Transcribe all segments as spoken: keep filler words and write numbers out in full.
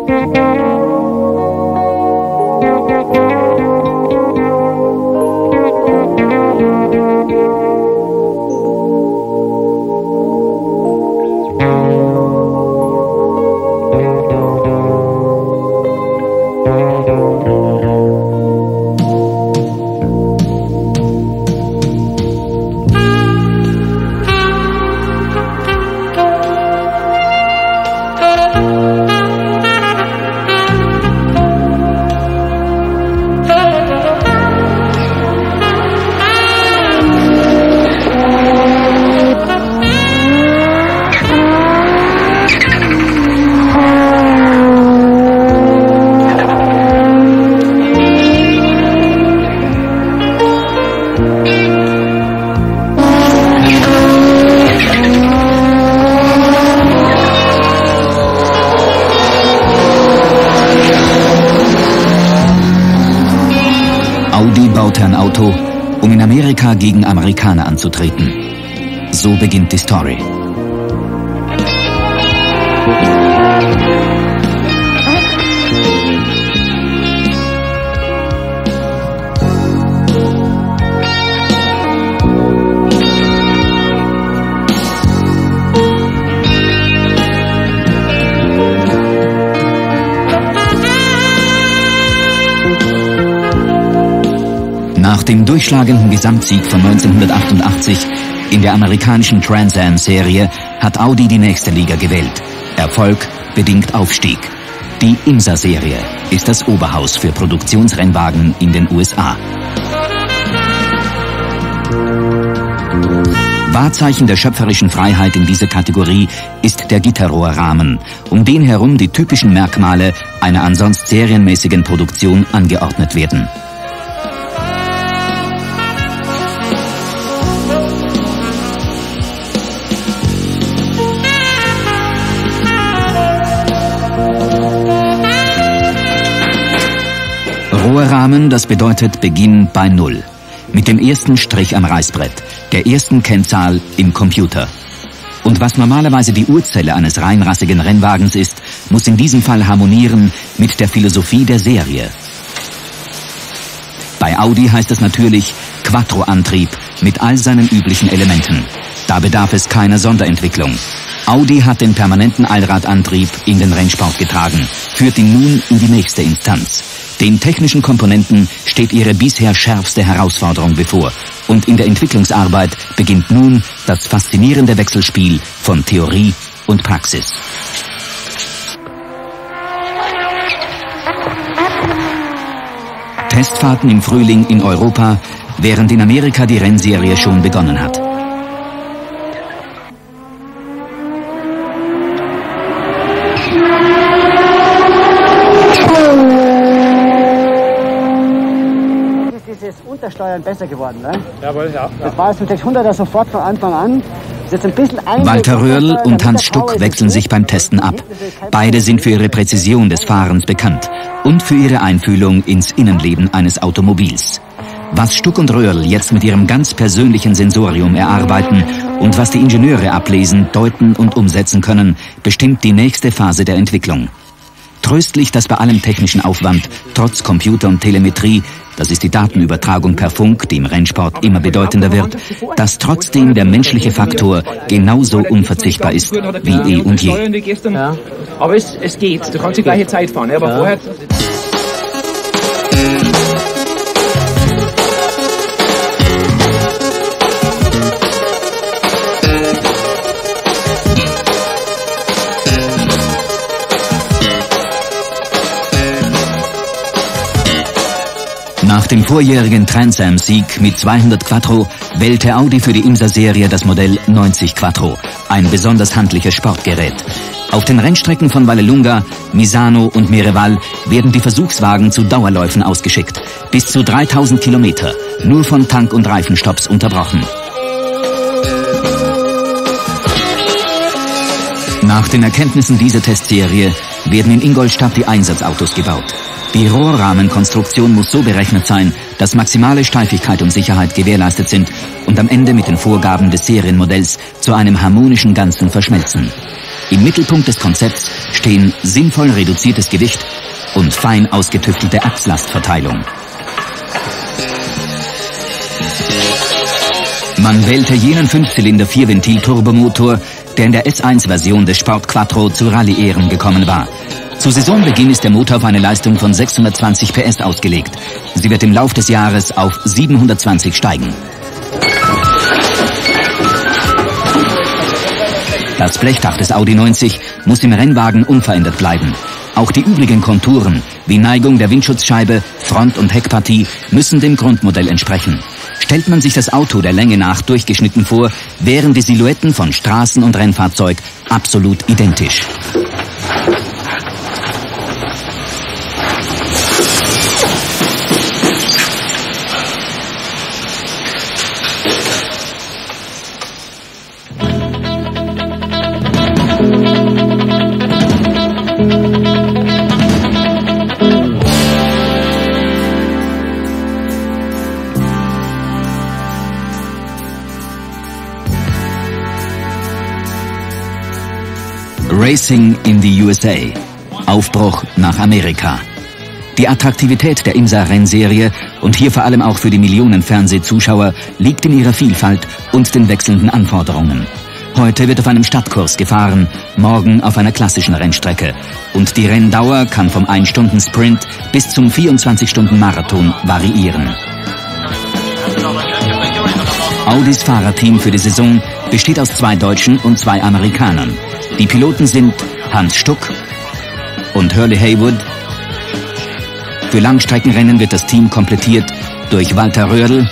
Audi baute ein Auto, um in Amerika gegen Amerikaner anzutreten. So beginnt die Story. Nach dem durchschlagenden Gesamtsieg von neunzehnhundertachtundachtzig in der amerikanischen Trans Am-Serie hat Audi die nächste Liga gewählt. Erfolg bedingt Aufstieg. Die IMSA-Serie ist das Oberhaus für Produktionsrennwagen in den U S A. Wahrzeichen der schöpferischen Freiheit in dieser Kategorie ist der Gitterrohrrahmen, um den herum die typischen Merkmale einer ansonsten serienmäßigen Produktion angeordnet werden. Rohrrahmen, das bedeutet Beginn bei Null. Mit dem ersten Strich am Reißbrett, der ersten Kennzahl im Computer. Und was normalerweise die Urzelle eines reinrassigen Rennwagens ist, muss in diesem Fall harmonieren mit der Philosophie der Serie. Bei Audi heißt es natürlich Quattro-Antrieb mit all seinen üblichen Elementen. Da bedarf es keiner Sonderentwicklung. Audi hat den permanenten Allradantrieb in den Rennsport getragen, führt ihn nun in die nächste Instanz. Den technischen Komponenten steht ihre bisher schärfste Herausforderung bevor. Und in der Entwicklungsarbeit beginnt nun das faszinierende Wechselspiel von Theorie und Praxis. Testfahrten im Frühling in Europa, während in Amerika die Rennserie schon begonnen hat. Untersteuern besser geworden, ne? Jawohl, ja. Das war jetzt mit sechshunderter sofort von Anfang an. Jetzt ein bisschen Walter Röhrl und Hans Stuck wechseln sich beim Testen ab. Beide sind für ihre Präzision des Fahrens bekannt und für ihre Einfühlung ins Innenleben eines Automobils. Was Stuck und Röhrl jetzt mit ihrem ganz persönlichen Sensorium erarbeiten und was die Ingenieure ablesen, deuten und umsetzen können, bestimmt die nächste Phase der Entwicklung. Tröstlich, dass bei allem technischen Aufwand, trotz Computer und Telemetrie, das ist die Datenübertragung per Funk, die im Rennsport immer bedeutender wird, dass trotzdem der menschliche Faktor genauso unverzichtbar ist wie eh und je. Ja. Aber es, es geht, du kannst die gleiche Zeit fahren, aber ja. Vorher... Nach dem vorjährigen Trans Am-Sieg mit zweihundert Quattro wählte Audi für die IMSA-Serie das Modell neunzig Quattro, ein besonders handliches Sportgerät. Auf den Rennstrecken von Vallelunga, Misano und Mereval werden die Versuchswagen zu Dauerläufen ausgeschickt, bis zu dreitausend Kilometer, nur von Tank- und Reifenstopps unterbrochen. Nach den Erkenntnissen dieser Testserie werden in Ingolstadt die Einsatzautos gebaut. Die Rohrrahmenkonstruktion muss so berechnet sein, dass maximale Steifigkeit und Sicherheit gewährleistet sind und am Ende mit den Vorgaben des Serienmodells zu einem harmonischen Ganzen verschmelzen. Im Mittelpunkt des Konzepts stehen sinnvoll reduziertes Gewicht und fein ausgetüftelte Achslastverteilung. Man wählte jenen Fünfzylinder-Vierventil-Turbomotor, der in der S eins Version des Sport Quattro zu Rallye-Ehren gekommen war. Zu Saisonbeginn ist der Motor auf eine Leistung von sechshundertzwanzig P S ausgelegt. Sie wird im Lauf des Jahres auf siebenhundertzwanzig steigen. Das Blechdach des Audi neunzig muss im Rennwagen unverändert bleiben. Auch die übrigen Konturen, wie Neigung der Windschutzscheibe, Front- und Heckpartie, müssen dem Grundmodell entsprechen. Stellt man sich das Auto der Länge nach durchgeschnitten vor, wären die Silhouetten von Straßen- und Rennfahrzeug absolut identisch. Racing in the U S A. Aufbruch nach Amerika. Die Attraktivität der IMSA-Rennserie und hier vor allem auch für die Millionen Fernsehzuschauer liegt in ihrer Vielfalt und den wechselnden Anforderungen. Heute wird auf einem Stadtkurs gefahren, morgen auf einer klassischen Rennstrecke. Und die Renndauer kann vom ein-Stunden-Sprint bis zum vierundzwanzig-Stunden-Marathon variieren. Audis Fahrerteam für die Saison besteht aus zwei Deutschen und zwei Amerikanern. Die Piloten sind Hans Stuck und Hurley Haywood. Für Langstreckenrennen wird das Team komplettiert durch Walter Röhrl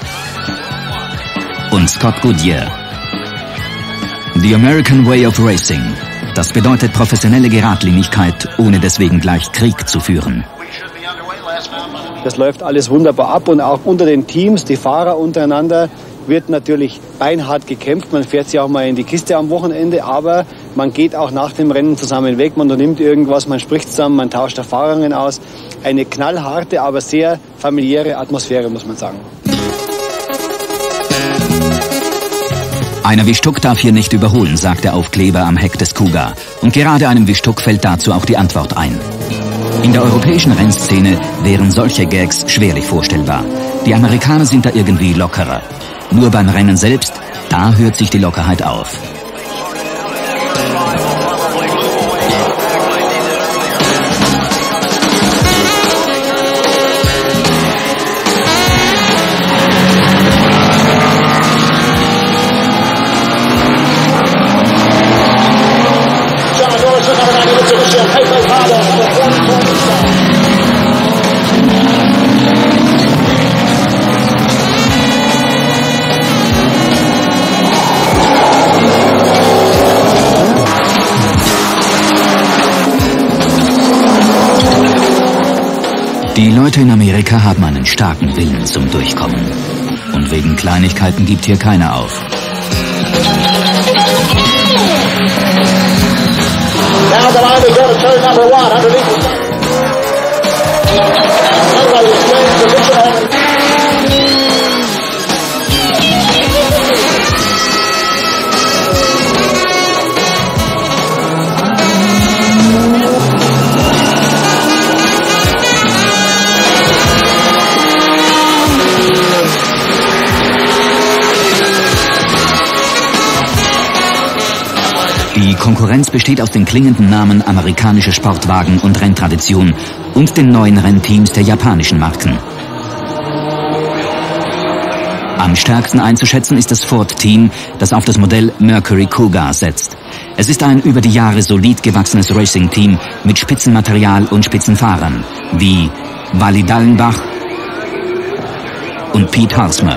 und Scott Goodyear. The American Way of Racing. Das bedeutet professionelle Geradlinigkeit, ohne deswegen gleich Krieg zu führen. Das läuft alles wunderbar ab und auch unter den Teams, die Fahrer untereinander, wird natürlich beinhart gekämpft. Man fährt sich auch mal in die Kiste am Wochenende, aber man geht auch nach dem Rennen zusammen weg. Man unternimmt irgendwas, man spricht zusammen, man tauscht Erfahrungen aus. Eine knallharte, aber sehr familiäre Atmosphäre, muss man sagen. Einer wie Stuck darf hier nicht überholen, sagt der Aufkleber am Heck des Kuga. Und gerade einem wie Stuck fällt dazu auch die Antwort ein. In der europäischen Rennszene wären solche Gags schwerlich vorstellbar. Die Amerikaner sind da irgendwie lockerer. Nur beim Rennen selbst, da hört sich die Lockerheit auf. Die Leute in Amerika haben einen starken Willen zum Durchkommen. Und wegen Kleinigkeiten gibt hier keiner auf. Now the line is going to turn number one underneath the... Die Konkurrenz besteht aus den klingenden Namen amerikanischer Sportwagen und Renntradition und den neuen Rennteams der japanischen Marken. Am stärksten einzuschätzen ist das Ford-Team, das auf das Modell Mercury Cougar setzt. Es ist ein über die Jahre solid gewachsenes Racing-Team mit Spitzenmaterial und Spitzenfahrern wie Wally Dallenbach und Pete Halsmer.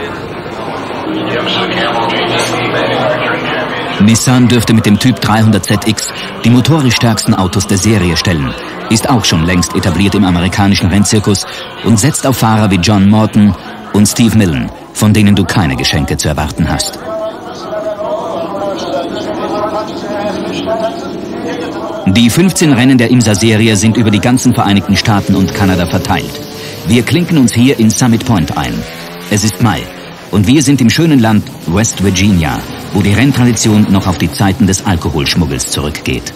Nissan dürfte mit dem Typ dreihundert Z X die motorisch stärksten Autos der Serie stellen, ist auch schon längst etabliert im amerikanischen Rennzirkus und setzt auf Fahrer wie John Morton und Steve Millen, von denen du keine Geschenke zu erwarten hast. Die fünfzehn Rennen der IMSA-Serie sind über die ganzen Vereinigten Staaten und Kanada verteilt. Wir klinken uns hier in Summit Point ein. Es ist Mai und wir sind im schönen Land West Virginia. wo die Renntradition noch auf die Zeiten des Alkoholschmuggels zurückgeht.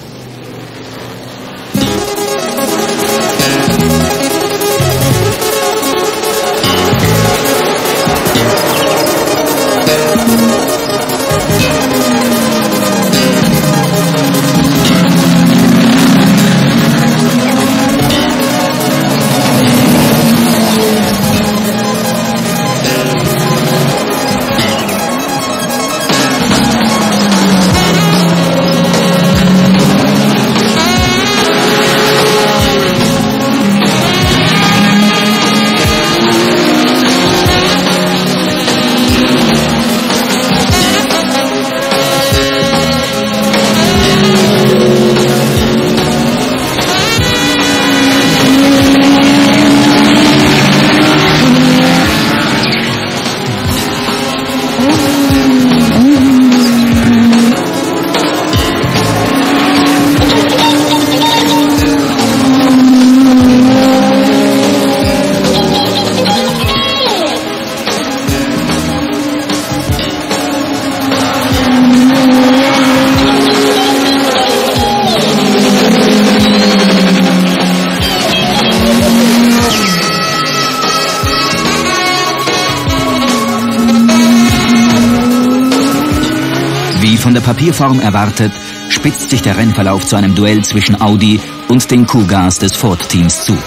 Von der Papierform erwartet, spitzt sich der Rennverlauf zu einem Duell zwischen Audi und den Cougars des Ford-Teams zu.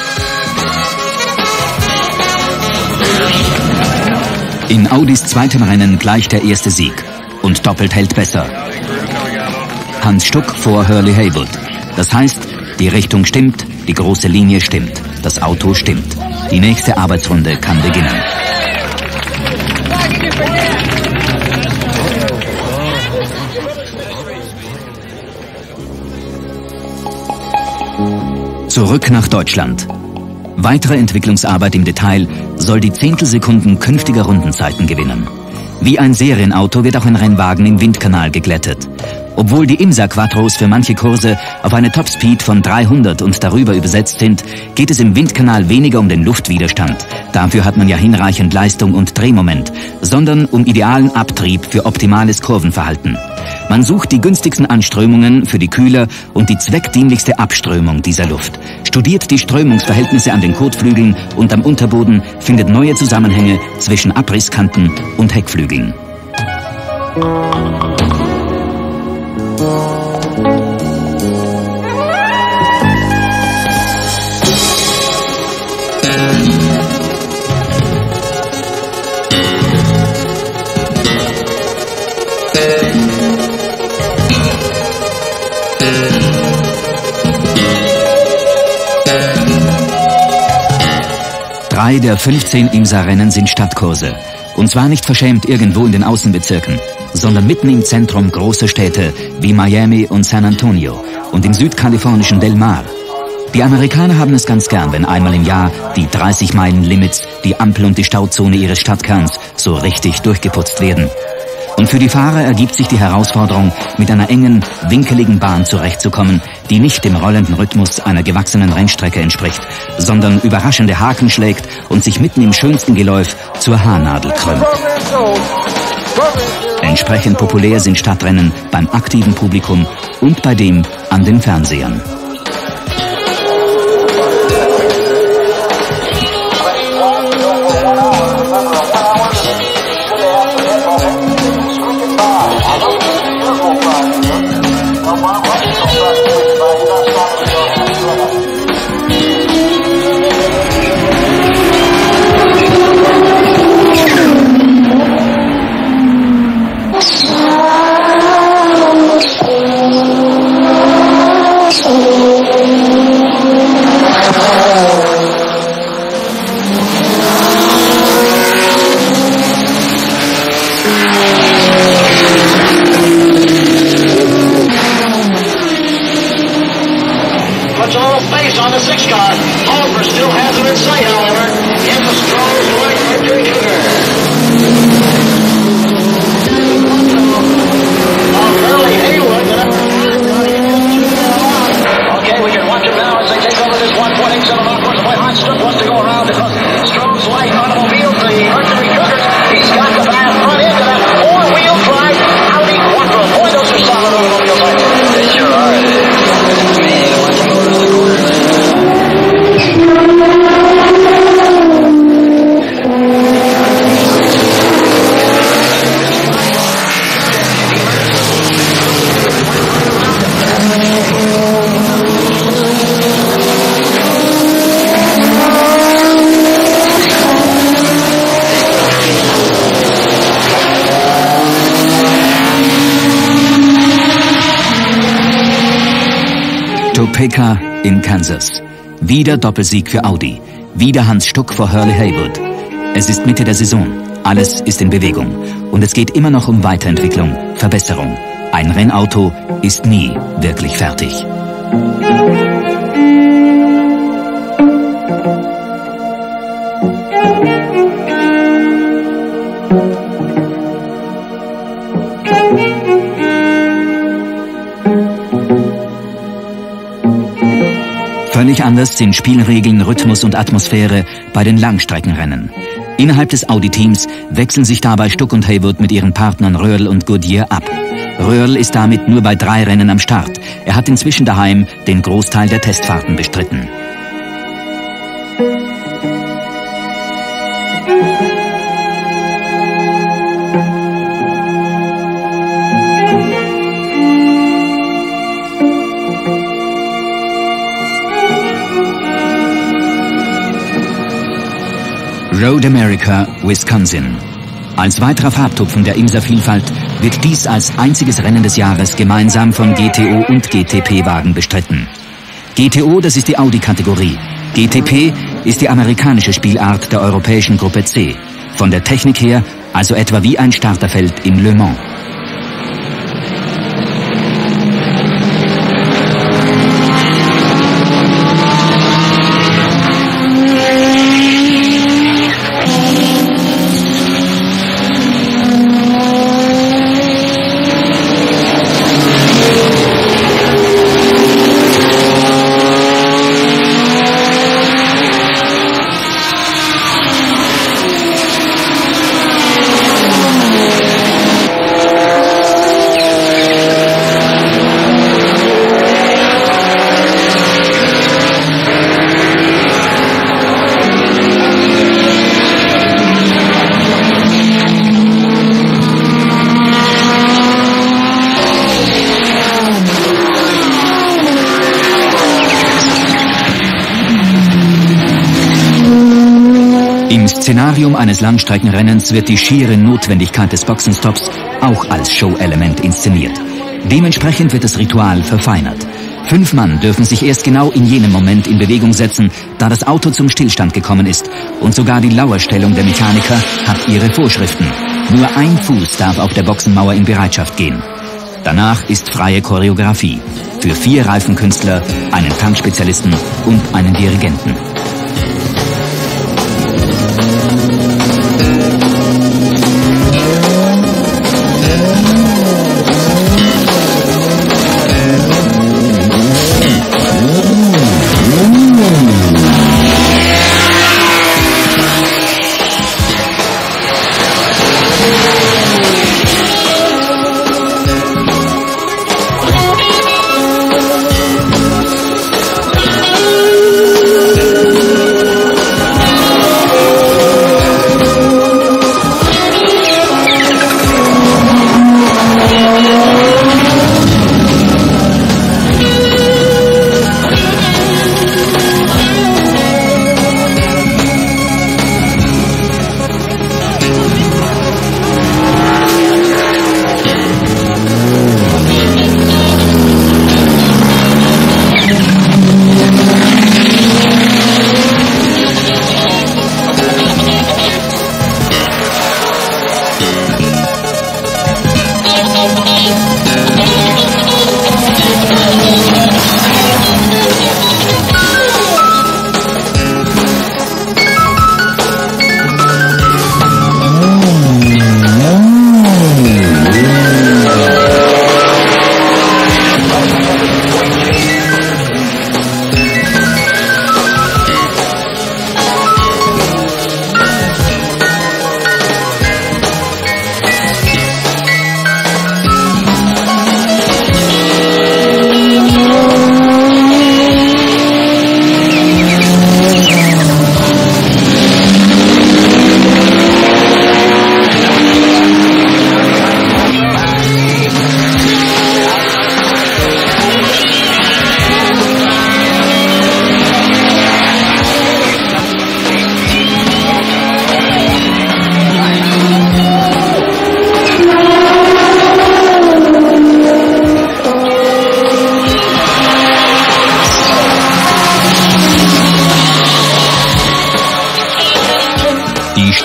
In Audis zweitem Rennen gleich der erste Sieg und doppelt hält besser. Hans Stuck vor Hurley Haywood. Das heißt, die Richtung stimmt, die große Linie stimmt, das Auto stimmt. Die nächste Arbeitsrunde kann beginnen. Zurück nach Deutschland. Weitere Entwicklungsarbeit im Detail soll die Zehntelsekunden künftiger Rundenzeiten gewinnen. Wie ein Serienauto wird auch ein Rennwagen im Windkanal geglättet. Obwohl die IMSA Quattros für manche Kurse auf eine Topspeed von dreihundert und darüber übersetzt sind, geht es im Windkanal weniger um den Luftwiderstand. Dafür hat man ja hinreichend Leistung und Drehmoment, sondern um idealen Abtrieb für optimales Kurvenverhalten. Man sucht die günstigsten Anströmungen für die Kühler und die zweckdienlichste Abströmung dieser Luft. Studiert die Strömungsverhältnisse an den Kotflügeln und am Unterboden, findet neue Zusammenhänge zwischen Abrisskanten und Heckflügeln. Drei der fünfzehn IMSA-Rennen sind Stadtkurse. Und zwar nicht verschämt irgendwo in den Außenbezirken, sondern mitten im Zentrum großer Städte wie Miami und San Antonio und im südkalifornischen Del Mar. Die Amerikaner haben es ganz gern, wenn einmal im Jahr die dreißig Meilen Limits, die Ampel und die Stauzone ihres Stadtkerns so richtig durchgeputzt werden. Und für die Fahrer ergibt sich die Herausforderung, mit einer engen, winkeligen Bahn zurechtzukommen, die nicht dem rollenden Rhythmus einer gewachsenen Rennstrecke entspricht, sondern überraschende Haken schlägt und sich mitten im schönsten Geläuf zur Haarnadel krümmt. Entsprechend populär sind Stadtrennen beim aktiven Publikum und bei dem an den Fernsehern. Topeka in Kansas. Wieder Doppelsieg für Audi. Wieder Hans Stuck vor Hurley Haywood. Es ist Mitte der Saison. Alles ist in Bewegung. Und es geht immer noch um Weiterentwicklung, Verbesserung. Ein Rennauto ist nie wirklich fertig. Völlig anders sind Spielregeln, Rhythmus und Atmosphäre bei den Langstreckenrennen. Innerhalb des Audi-Teams wechseln sich dabei Stuck und Haywood mit ihren Partnern Röhrl und Goodyear ab. Röhrl ist damit nur bei drei Rennen am Start. Er hat inzwischen daheim den Großteil der Testfahrten bestritten. Road America, Wisconsin. Als weiterer Farbtupfen der Imsa-Vielfalt wird dies als einziges Rennen des Jahres gemeinsam von G T O und G T P-Wagen bestritten. G T O, das ist die Audi-Kategorie. G T P ist die amerikanische Spielart der europäischen Gruppe C. Von der Technik her also etwa wie ein Starterfeld in Le Mans. Im Szenarium eines Langstreckenrennens wird die schiere Notwendigkeit des Boxenstopps auch als Show-Element inszeniert. Dementsprechend wird das Ritual verfeinert. Fünf Mann dürfen sich erst genau in jenem Moment in Bewegung setzen, da das Auto zum Stillstand gekommen ist. Und sogar die Lauerstellung der Mechaniker hat ihre Vorschriften. Nur ein Fuß darf auf der Boxenmauer in Bereitschaft gehen. Danach ist freie Choreografie. Für vier Reifenkünstler, einen Tankspezialisten und einen Dirigenten.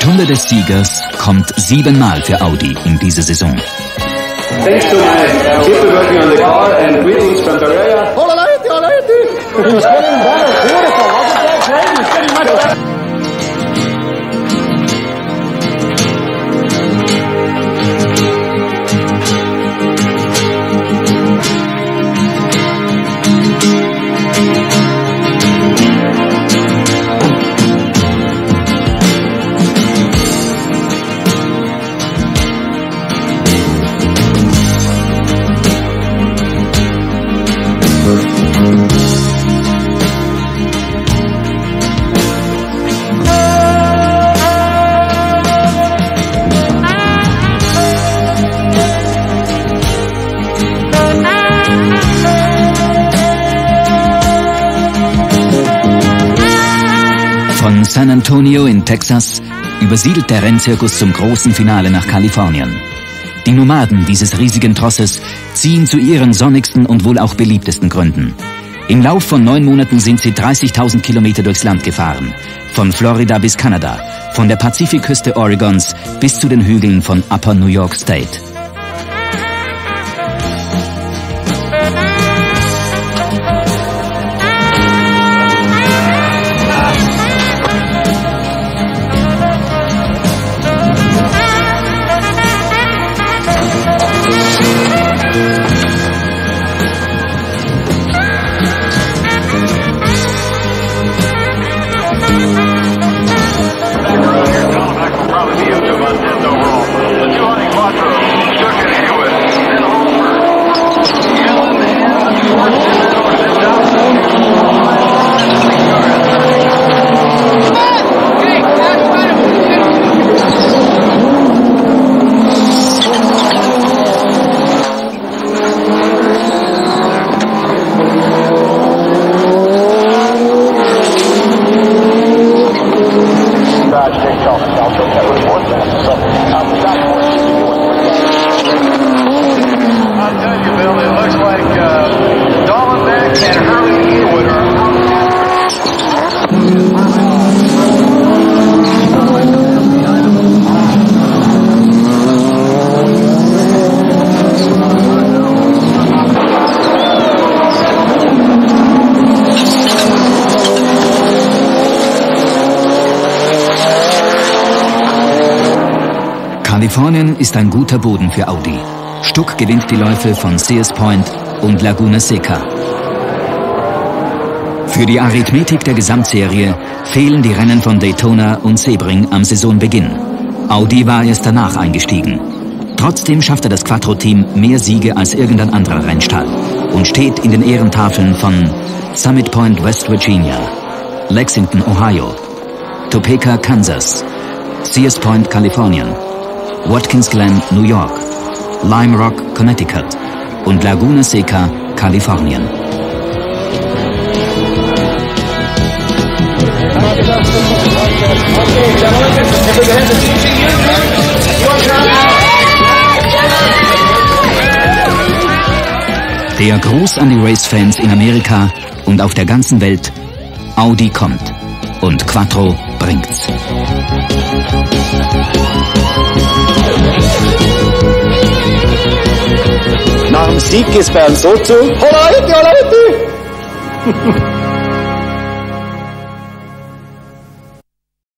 Stunde des Siegers kommt siebenmal für Audi in dieser Saison. Thanks to my people working on the car and greetings from Pereira. Hola, Leute, hola, Leute! It was getting better, beautiful. Wasn't that great? It was getting much better. Von San Antonio in Texas übersiedelt der Rennzirkus zum großen Finale nach Kalifornien. Die Nomaden dieses riesigen Trosses ziehen zu ihren sonnigsten und wohl auch beliebtesten Gründen. Im Lauf von neun Monaten sind sie dreißigtausend Kilometer durchs Land gefahren. Von Florida bis Kanada, von der Pazifikküste Oregons bis zu den Hügeln von Upper New York State. Kalifornien ist ein guter Boden für Audi. Stuck gewinnt die Läufe von Sears Point und Laguna Seca. Für die Arithmetik der Gesamtserie fehlen die Rennen von Daytona und Sebring am Saisonbeginn. Audi war erst danach eingestiegen. Trotzdem schaffte das Quattro-Team mehr Siege als irgendein anderer Rennstall und steht in den Ehrentafeln von Summit Point, West Virginia, Lexington, Ohio, Topeka, Kansas, Sears Point, Kalifornien, Watkins Glen, New York, Lime Rock, Connecticut und Laguna Seca, Kalifornien. Der Gruß an die Race-Fans in Amerika und auf der ganzen Welt: Audi kommt und Quattro bringt's. Nach dem Sieg ist bei uns so zu. Hola, Leute, hola, Leute!